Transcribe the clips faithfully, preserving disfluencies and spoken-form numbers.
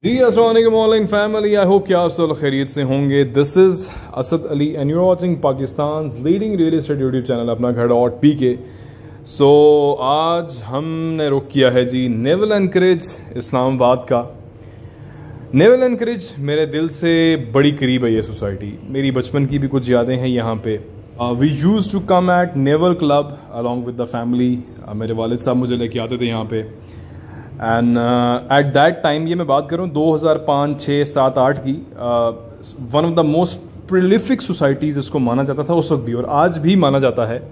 जी अस्सलाम वालेकुम online family, I hope कि आप सब खैरियत से होंगे। This is Asad Ali and you are watching Pakistan leading real estate YouTube channel Apna Ghar dot P के। सो आज हमने रुख किया है जी नेवल एनकरेज इस्लामाबाद का। नेवल एनकरेज मेरे दिल से बड़ी करीब है ये सोसाइटी, मेरी बचपन की भी कुछ यादें हैं यहाँ पे। We use to come at naval club along with the family. मेरे वालिद साहब मुझे लेके आते थे यहाँ पे एंड एट दैट टाइम, ये मैं बात करूँ दो हज़ार पाँच, छः, सात, आठ की, one of the most prolific societies इसको माना जाता था उस वक्त भी और आज भी माना जाता है।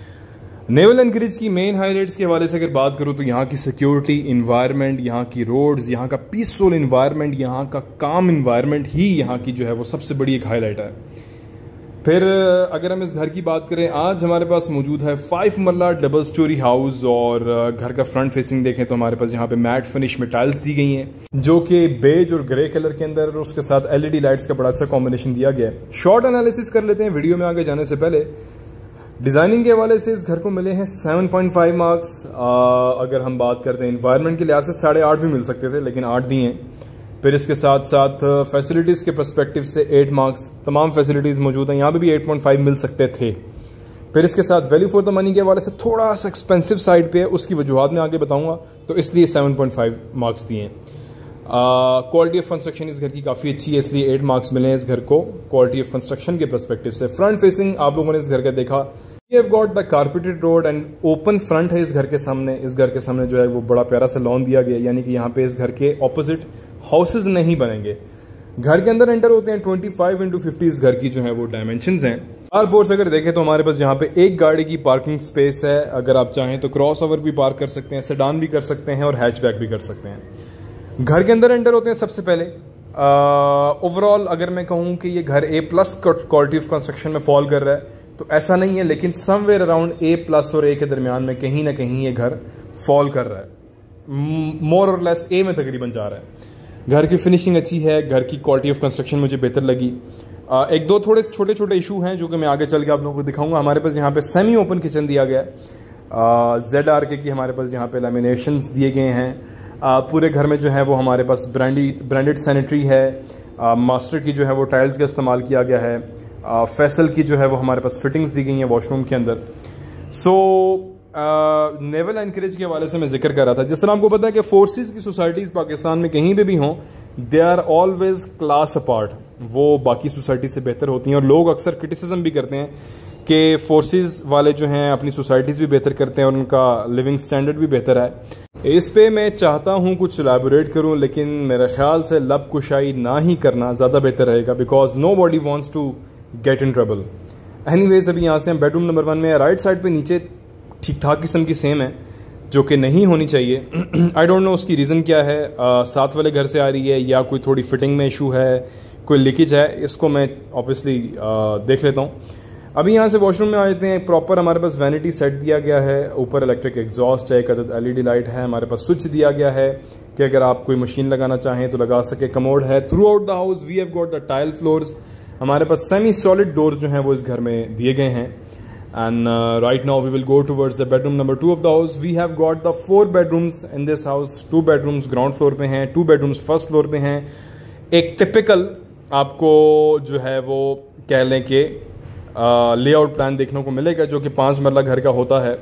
नेवल एनकरेज की मेन हाईलाइट्स के हवाले से अगर बात करूँ तो यहाँ की सिक्योरिटी, इन्वायरमेंट, यहाँ की रोड्स, यहाँ का पीसफुल इन्वायरमेंट, यहाँ का काम इन्वायरमेंट ही यहाँ की जो है वो सबसे बड़ी एक हाईलाइट है। फिर अगर हम इस घर की बात करें, आज हमारे पास मौजूद है five marla double story house और घर का फ्रंट फेसिंग देखें तो हमारे पास यहाँ पे मैट फिनिश में टाइल्स दी गई हैं जो कि बेज और ग्रे कलर के अंदर, और उसके साथ एलईडी लाइट्स का बड़ा अच्छा कॉम्बिनेशन दिया गया है। शॉर्ट एनालिसिस कर लेते हैं वीडियो में आगे जाने से पहले। डिजाइनिंग के हवाले से इस घर को मिले हैं सेवन पॉइंट फाइव मार्क्स। अगर हम बात करते हैं इन्वायरमेंट के लिहाज से साढ़े आठ भी मिल सकते थे लेकिन आठ दिए हैं। फिर इसके साथ साथ फैसिलिटीज़ के पर्सपेक्टिव से एट मार्क्स, तमाम फैसिलिटीज़ मौजूद हैं, यहाँ पे भी एट पॉइंट फाइव मिल सकते थे। फिर इसके साथ वैल्यू फॉर द मनी के हवाले से थोड़ा सा एक्सपेंसिव साइड पे है, उसकी वजूहत में आगे बताऊंगा, तो इसलिए सेवन पॉइंट फाइव मार्क्स दिए हैं। क्वालिटी ऑफ कंस्ट्रक्शन इस घर की काफ़ी अच्छी है, इसलिए एट मार्क्स मिले हैं इस घर को क्वालिटी ऑफ कंस्ट्रक्शन के पर्सपेक्टिव से। फ्रंट फेसिंग आप लोगों ने इस घर का देखा, we have got the carpeted road and open front है इस घर के सामने। इस घर के सामने जो है वो बड़ा प्यारा सा लॉन दिया गया, यानी कि यहाँ पे इस घर के ऑपोजिट हाउसेज नहीं बनेंगे। घर के अंदर एंटर होते हैं ट्वेंटी फाइव इंटू फिफ्टी इस घर की जो है वो डायमेंशंस हैं। कार पोर्ट्स अगर देखें तो हमारे पास यहाँ पे एक गाड़ी की पार्किंग स्पेस है। अगर आप चाहें तो क्रॉस ओवर भी पार्क कर सकते हैं, सेडान भी कर सकते हैं और हैचबैक भी कर सकते हैं। घर के अंदर एंटर होते हैं सबसे पहले। ओवरऑल uh, अगर मैं कहूँ कि ये घर A plus quality of construction में फॉल कर रहा है तो ऐसा नहीं है, लेकिन समवेयर अराउंड ए प्लस और ए के दरमियान में कहीं ना कहीं ये घर फॉल कर रहा है, मोर और लेस ए में तकरीबन जा रहा है। घर की फिनिशिंग अच्छी है, घर की क्वालिटी ऑफ कंस्ट्रक्शन मुझे बेहतर लगी। आ, एक दो थोड़े छोटे छोटे इशू हैं जो कि मैं आगे चल के आप लोगों को दिखाऊंगा। हमारे पास यहाँ पे सेमी ओपन किचन दिया गया है, जेड आर के की हमारे पास यहाँ पे लैमिनेशंस दिए गए हैं। आ, पूरे घर में जो है वो हमारे पास ब्रांडी ब्रांडेड सैनिटरी है। आ, मास्टर की जो है वो टाइल्स का इस्तेमाल किया गया है। आ, फैसल की जो है वो हमारे पास फिटिंग्स दी गई हैं वॉशरूम के अंदर। सो नेवल एनकरेज के हवाले से मैं जिक्र कर रहा था, जिस तरह आपको पता है कि फोर्सेस की सोसाइटीज़ पाकिस्तान में कहीं पे भी हों, they are always class apart, वो बाकी सोसाइटी से बेहतर होती हैं। और लोग अक्सर क्रिटिसिज्म भी करते हैं कि फोर्सेस वाले जो हैं अपनी सोसाइटीज़ भी बेहतर करते हैं और उनका लिविंग स्टैंडर्ड भी बेहतर है। इस पे मैं चाहता हूँ कुछ एलैबोरेट करूँ, लेकिन मेरे ख्याल से लब कुशाई ना ही करना ज़्यादा बेहतर रहेगा, because nobody wants to get in trouble. Anyways, अभी यहाँ से हम बेडरूम नंबर वन में, राइट साइड पे नीचे ठीक ठाक किस्म की सेम है जो कि नहीं होनी चाहिए। आई डोंट नो उसकी रीज़न क्या है, आ, साथ वाले घर से आ रही है या कोई थोड़ी फिटिंग में इशू है, कोई लीकेज है, इसको मैं ऑब्वियसली देख लेता हूँ। अभी यहाँ से वॉशरूम में आ जाते हैं। प्रॉपर हमारे पास वैनिटी सेट दिया गया है, ऊपर इलेक्ट्रिक एग्जॉस्ट है, एक अदद एलईडी लाइट है, हमारे पास स्विच दिया गया है कि अगर आप कोई मशीन लगाना चाहें तो लगा सके। कमोड है। Throughout the house we have got the tile floors. हमारे पास सेमी सॉलिड डोर्स जो हैं वो इस घर में दिए गए हैं। And uh, right now we will go towards the bedroom number two of the house. We have got the four bedrooms in this house. Two bedrooms ground floor पे हैं, two bedrooms first floor पे हैं। एक typical आपको जो है वो कह लें कि लेआउट प्लान देखने को मिलेगा जो कि पाँच मरला घर का होता है।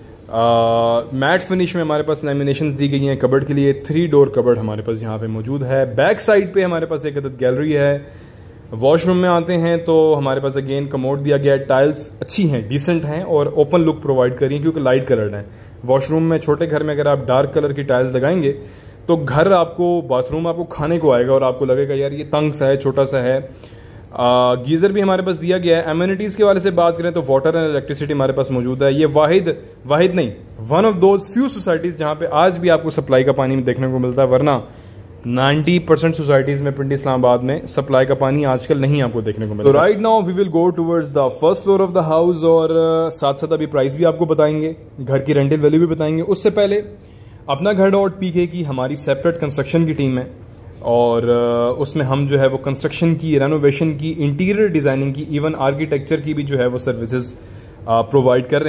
मैट फिनिश में हमारे पास लैमिनेशंस दी गई हैं कबर्ड के लिए। थ्री डोर कबर्ड हमारे पास यहाँ पे मौजूद है। बैक साइड पे हमारे पास एक अदद गैलरी है। वॉशरूम में आते हैं तो हमारे पास अगेन कमोड दिया गया है। टाइल्स अच्छी हैं, डिसेंट हैं और ओपन लुक प्रोवाइड करिए क्योंकि लाइट कलर्ड हैं। वॉशरूम में छोटे घर में अगर आप डार्क कलर की टाइल्स लगाएंगे तो घर आपको, बाथरूम आपको खाने को आएगा और आपको लगेगा यार ये तंग सा है, छोटा सा है। आ, गीजर भी हमारे पास दिया गया है। एम्यूनिटीज़ के वाले से बात करें तो वाटर एंड इलेक्ट्रिसिटी हमारे पास मौजूद है। ये वाहिद वाहिद नहीं, one of those few societies जहाँ पे आज भी आपको सप्लाई का पानी देखने को मिलता है, वरना नाइंटी परसेंट सोसाइटीज में पिंडी इस्लामाबाद में सप्लाई का पानी आजकल नहीं आपको देखने को मिलता। तो right now we will go towards the first floor of the house और साथ साथ अभी प्राइस भी आपको बताएंगे, घर की रेंटल वैल्यू भी बताएंगे। उससे पहले अपना घर डॉट पी के की हमारी सेपरेट कंस्ट्रक्शन की टीम है और uh, उसमें हम जो है वो कंस्ट्रक्शन की, रेनोवेशन की, इंटीरियर डिजाइनिंग की, इवन आर्किटेक्चर की भी जो है वो सर्विसेज प्रोवाइड कर रहे हैं।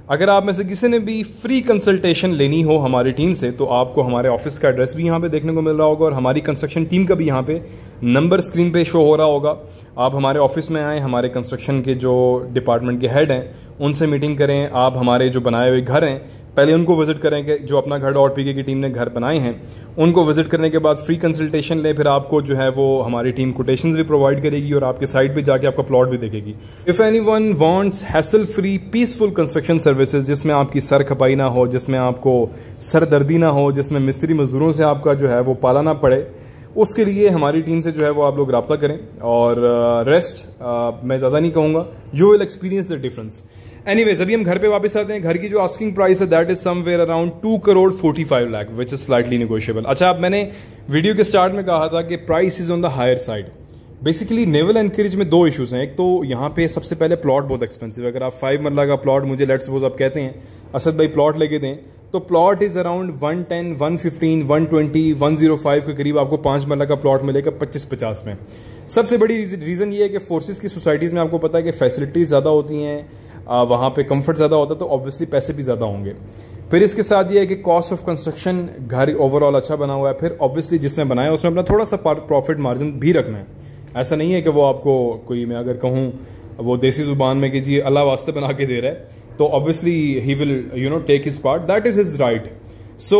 अगर आप में से किसी ने भी फ्री कंसल्टेशन लेनी हो हमारी टीम से तो आपको हमारे ऑफिस का एड्रेस भी यहाँ पे देखने को मिल रहा होगा और हमारी कंस्ट्रक्शन टीम का भी यहाँ पे नंबर स्क्रीन पे शो हो रहा होगा। आप हमारे ऑफिस में आएँ, हमारे कंस्ट्रक्शन के जो डिपार्टमेंट के हेड हैं उनसे मीटिंग करें। आप हमारे जो बनाए हुए घर हैं पहले उनको विजिट करें कि जो अपना घर डॉट पी के की टीम ने घर बनाए हैं उनको विजिट करने के बाद फ्री कंसल्टेशन लें। फिर आपको जो है वो हमारी टीम कोटेशंस भी प्रोवाइड करेगी और आपके साइट पे जाके आपका प्लॉट भी देखेगी। If anyone wants hassle free peaceful construction services जिसमें आपकी सर खपाई ना हो, जिसमें आपको सरदर्दी ना हो, जिसमें मिस्त्री मजदूरों से आपका जो है वो पाला ना पड़े, उसके लिए हमारी टीम से जो है वो आप लोग रब्ता करें। और रेस्ट uh, uh, मैं ज़्यादा नहीं कहूँगा, you will experience the difference. Anyways अभी हम घर पे वापस आते हैं। घर की जो आस्किंग प्राइस है that is somewhere around two crore forty five lakh which is slightly negotiable. अच्छा, अब मैंने वीडियो के स्टार्ट में कहा था कि price is on the higher side. Basically naval anchorage में दो इश्यूज हैं। एक तो यहाँ पे सबसे पहले प्लॉट बहुत एक्सपेंसिव है। अगर आप फाइव मरला का प्लॉट मुझे लेट्स सपोज आप कहते हैं असद भाई प्लॉट लेके दें तो plot is around one ten, one fifteen, one twenty, one zero five के करीब आपको पाँच मरला का प्लॉट मिलेगा पच्चीस पचास में। सबसे बड़ी रीज़न ये है कि फोर्सेस की सोसाइटीज़ में आपको पता है कि फैसिलिटीज़ ज़्यादा होती हैं, वहाँ पे कंफर्ट ज़्यादा होता है तो ऑब्वियसली पैसे भी ज़्यादा होंगे। फिर इसके साथ ये है कि कॉस्ट ऑफ कंस्ट्रक्शन घर ओवरऑल अच्छा बना हुआ है। फिर ऑब्वियसली जिसने बनाया उसने अपना थोड़ा सा प्रॉफिट मार्जिन भी रखना है। ऐसा नहीं है कि वो आपको कोई, मैं अगर कहूँ वो देसी जुबान में कि जी अल्लाह वास्ते बना के दे रहा है तो obviously he will you know take his part, that is his right. So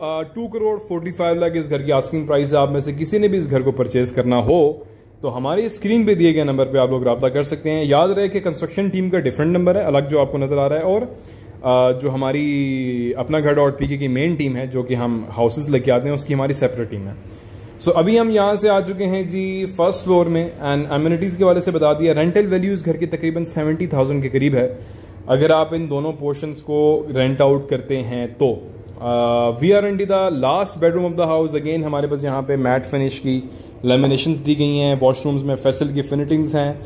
two crore forty five lakh इस घर की आस्किंग प्राइस है। आप में से किसी ने भी इस घर को परचेज करना हो तो हमारी स्क्रीन पे दिए गए नंबर पे आप लोग रब्ता कर सकते हैं। याद रहे कि कंस्ट्रक्शन टीम का डिफरेंट नंबर है अलग जो आपको नजर आ रहा है, और जो हमारी अपना घर डॉट पी के की मेन टीम है जो कि हम हाउसेस लेके आते हैं उसकी हमारी सेपरेट टीम है। सो so, अभी हम यहाँ से आ चुके हैं जी फर्स्ट फ्लोर में एंड एमिनिटीज़ के वाले से बता दिया। रेंटल वैल्यू इस घर की तकरीबन सेवेंटी थाउजेंड के करीब है अगर आप इन दोनों पोर्शंस को रेंट आउट करते हैं तो। We are in the last bedroom of the house. Again हमारे पास यहाँ पे मैट फिनिश की लेमिनेशंस दी गई हैं। वॉशरूम्स में फेसल की फिनिटिंग्स हैं।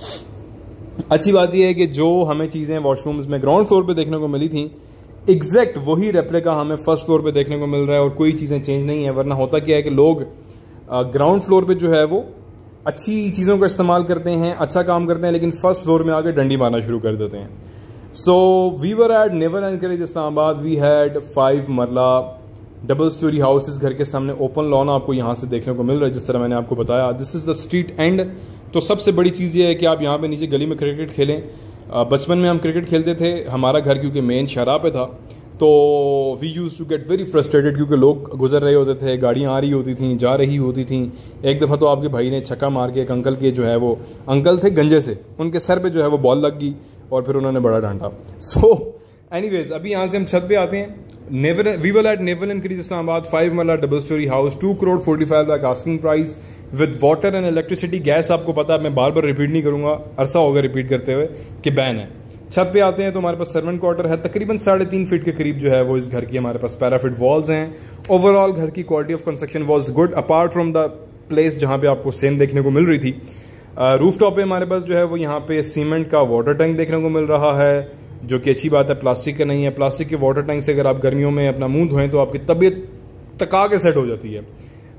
अच्छी बात यह है कि जो हमें चीज़ें वॉशरूम्स में ग्राउंड फ्लोर पे देखने को मिली थी एग्जैक्ट वही रेप्लिका हमें फर्स्ट फ्लोर पे देखने को मिल रहा है और कोई चीज़ें चेंज नहीं है। वरना होता क्या है कि लोग ग्राउंड फ्लोर पे जो है वो अच्छी चीज़ों का इस्तेमाल करते हैं, अच्छा काम करते हैं, लेकिन फर्स्ट फ्लोर में आके डंडी मारना शुरू कर देते हैं। So we were at naval anchorage Islamabad. We had five marla double story house. इस घर के सामने ओपन लॉन आपको यहाँ से देखने को मिल रहा है जिस तरह मैंने आपको बताया। This is the street end. तो सबसे बड़ी चीज़ ये है कि आप यहाँ पे नीचे गली में क्रिकेट खेलें। बचपन में हम क्रिकेट खेलते थे, हमारा घर क्योंकि मेन शराह पे था तो we use to get very frustrated क्योंकि लोग गुजर रहे होते थे, गाड़ियाँ आ रही होती थी, जा रही होती थी। एक दफ़ा तो आपके भाई ने छक्का मार के एक अंकल के जो है वो अंकल थे गंजे से, उनके सर पे जो है वो बॉल लग गई और फिर उन्होंने बड़ा डांटा। सो एनीवेज अभी यहाँ से हम छत पे आते हैं। Naval we will at naval anchorage Islamabad five marla double story house, two crore forty five lakh asking price with water and electricity. Gas आपको पता है, मैं बार बार रिपीट नहीं करूँगा, अरसा होगा रिपीट करते हुए कि बैन है। छत पे आते हैं तो हमारे पास सर्वेंट क्वार्टर है तकरीबन साढ़े तीन फीट के करीब जो है वो इस घर की हमारे पास पैराफिट वॉल्स हैं। ओवरऑल घर की quality of construction was good apart from the place जहाँ पे आपको सेम देखने को मिल रही थी। रूफ टॉप पे हमारे पास जो है वो यहाँ पे सीमेंट का वाटर टैंक देखने को मिल रहा है जो कि अच्छी बात है, प्लास्टिक का नहीं है। प्लास्टिक के वाटर टैंक से अगर आप गर्मियों में अपना मुंह धोएं तो आपकी तबीयत तका के सेट हो जाती है।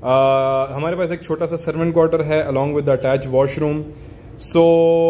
आ, हमारे पास एक छोटा सा सर्वेंट क्वार्टर है along with the attach washroom. So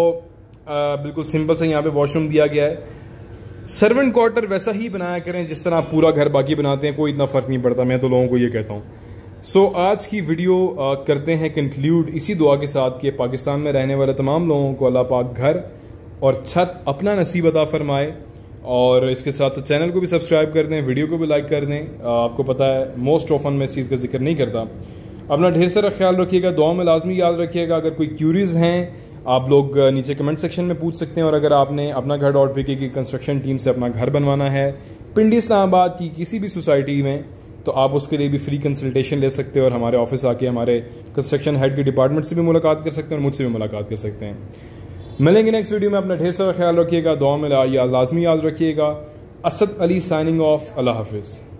बिल्कुल सिंपल से यहाँ पे वॉशरूम दिया गया है। सर्वेंट क्वार्टर वैसा ही बनाया करें जिस तरह आप पूरा घर बाकी बनाते हैं, कोई इतना फ़र्क नहीं पड़ता, मैं तो लोगों को ये कहता हूँ। सो so, आज की वीडियो uh, करते हैं कंक्लूड इसी दुआ के साथ कि पाकिस्तान में रहने वाले तमाम लोगों को अल्लाह पाक घर और छत अपना नसीब अता फरमाए। और इसके साथ साथ चैनल को भी सब्सक्राइब कर दें, वीडियो को भी लाइक कर दें। uh, आपको पता है मोस्ट ऑफन मैं इस चीज़ का जिक्र नहीं करता। अपना ढेर सारा ख्याल रखिएगा, दुआ में लाजमी याद रखिएगा। अगर कोई क्यूरीज हैं आप लोग नीचे कमेंट सेक्शन में पूछ सकते हैं। और अगर आपने अपना घर डॉट पी के की कंस्ट्रक्शन टीम से अपना घर बनवाना है पिंडी इस्लामाबाद की किसी भी सोसाइटी में तो आप उसके लिए भी फ्री कंसल्टेशन ले सकते हैं और हमारे ऑफिस आके हमारे कंस्ट्रक्शन हेड के डिपार्टमेंट से भी मुलाकात कर सकते हैं और मुझसे भी मुलाकात कर सकते हैं। मिलेंगे नेक्स्ट वीडियो में। अपना ढेर सारा ख्याल रखिएगा, दुआ में लाजमी याद रखिएगा। असद अली साइनिंग ऑफ, अल्लाह हाफिज़।